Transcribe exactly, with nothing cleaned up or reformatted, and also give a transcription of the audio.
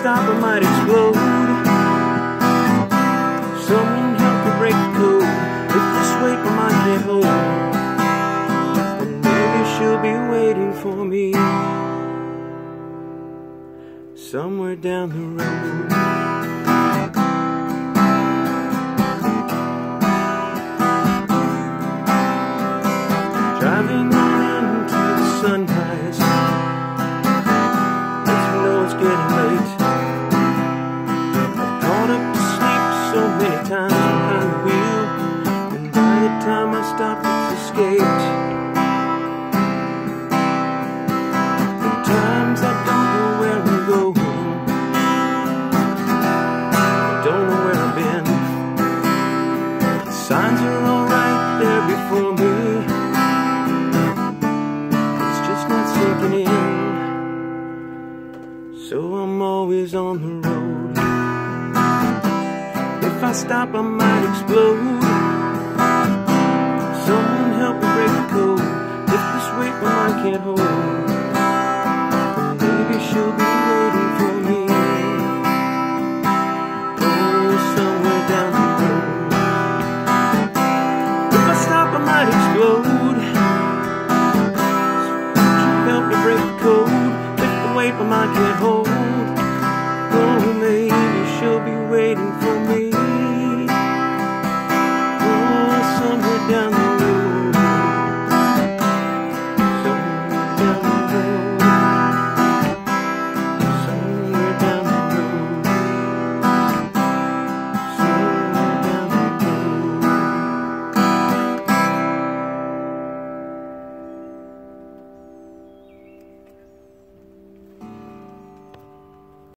stop, I might explode. Someone help me break the code. If this weight my mind can't hold, then maybe she'll be waiting for me somewhere down the road. Driving on into the sunrise, as you know it's getting late. I've caught up to sleep so many times behind the wheel, and by the time I stop it's escaped. And times I don't know where I'm going, I don't know where I've been. The signs are all right there before me, in. So I'm always on the road. If I stop I might explode. Someone help me break the code. If this weight my mind can't hold, then maybe she'll be